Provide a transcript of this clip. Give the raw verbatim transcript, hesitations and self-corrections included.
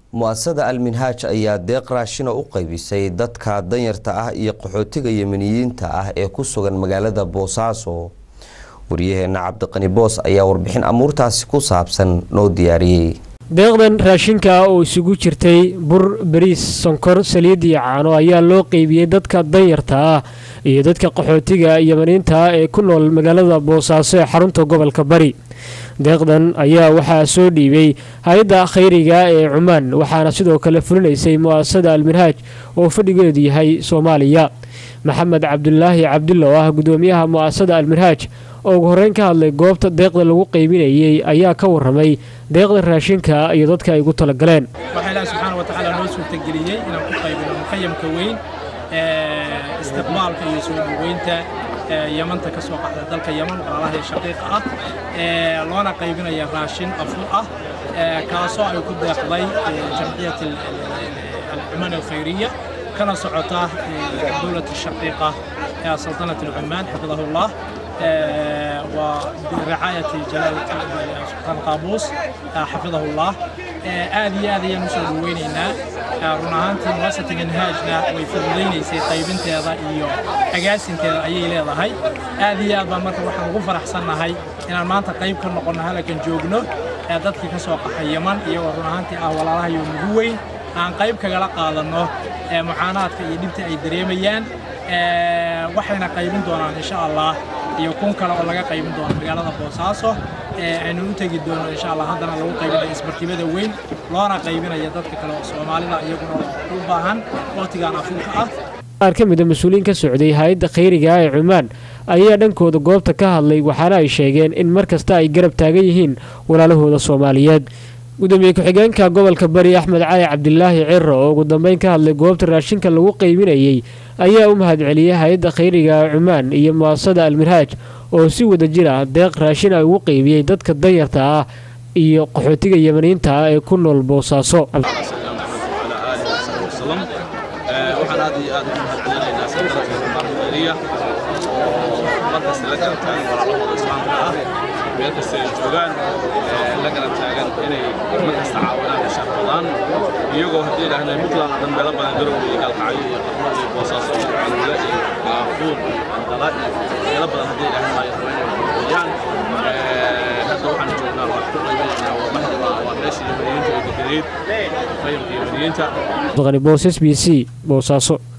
mu'asasada Al-Minhaj ayaa deeq raashin u qaybisay dadka danyarta ah iyo qaxootiga Yemeniyiinta ah ee ku sugan magaalada Boosaaso. Wariyaheena Cabdiqani Boos ayaa warbixin amuurtaasi ku saabsan noo diyaariyay. deeqdan raashinka oo isugu jirtay bur, bariis, sonkor, saliid iyo caano ayaa loo qaybiyay dadka danyarta ah iyo dadka qaxootiga Yemeniyiinta ah ee ku nool magaalada Boosaaso ee xarunta gobolka Bari. deeqdan ayaa waxaa soo dhiibay hay'adda khayriga ee Cumaan waxaana sidoo kale fulinaysay mu'asasada Al-Minhaj oo fadhigeedu yahay Soomaaliya. Maxamed Cabdullaahi Cabdillo ah gudoomiyaha mu'asasada Al-Minhaj oo ugu horreyn ka hadlay goobta deeqda lagu qaybinayay ayaa ka warramay deeqda raashinka iyo dadka ay ugu talagaleen. waxaa Ilaahay subxaanahu wa ta'aala noo suurtageliyay inaan ku qaybino muqayyamka weyn ee istiqbaalka iyo soo dhaweynta Yamanta ka soo qaxda dalka Yaman walaalaha shaqiiqa ah ee loona qaybinayo raashin afur ah kaasoo ay ku deeqday jamciyada al-Cumaan al-Khayriyya kana socota dawladda shaqiiqa ee sultanat al-Cumaan xafidahullah وبرعاية جلالة سلطان قابوس حفظه الله آدي آدي نسول ويننا رناهانتي مؤسسة منهاجنا ويفضليني سي قيبين تيضا إيو أقاسين تيضا أيي ليضا هاي آدي آدي مركا وحن غفر أحسننا هاي إن المانتا قيب كنا قلنا لكن جوجنو دادكي كسوق حيمان إيو رناهانتي أولا الله يوم قوين عن قيب كغلا قادنو معانات كيدبتي أي دريميان waxayna qaybin doonaan insha Allah iyo kun kale oo laga qaybin doono magaalada Boosaaso ee aynu u tagi doono insha Allah haddana lagu qaybinayo isbartibada weyn loona qaybinayo dadka kale oo Soomaalida iyaguna u baahan waqtigan afurka ah. qaar ka mid ah mas'uuliyiin ka socday hay'adda khayriga ee Cumaan ayaa dhankooda goobta ka hadlay waxaana ay sheegeen in markasta ay garab taagan yihiin walaalahooda Soomaaliyeed. gudoomiye ku-xigeenka gobolka Bari Axmed Cali Cabdillaahi Cirro oo ugu dambeyn ka hadlay goobta raashinka lagu qaybinayay ayaa u mahadceliyay hay'adda khayriga ee Cumaan iyo mu'asasada Al-Minhaj oo si wada jir ah deeq raashin ay ugu qaybiyay dadka danyarta ah iyo qaxootiga Yemeniyiinta ah ee ku nool Boosaaso. لقد تاجن إني مركز تعاون على شغلان يجوا هدي لهنا مثل أنا دم بلا بندرو يقال حي قرني بوصاص على عفون ضلال يلا بلا هدي لهنا يعني هذا عن جونا وقت قريبنا ومهلا وناس يمرين جديد خير يمرين تا. ضغني بوسس بي سي بوصاصو.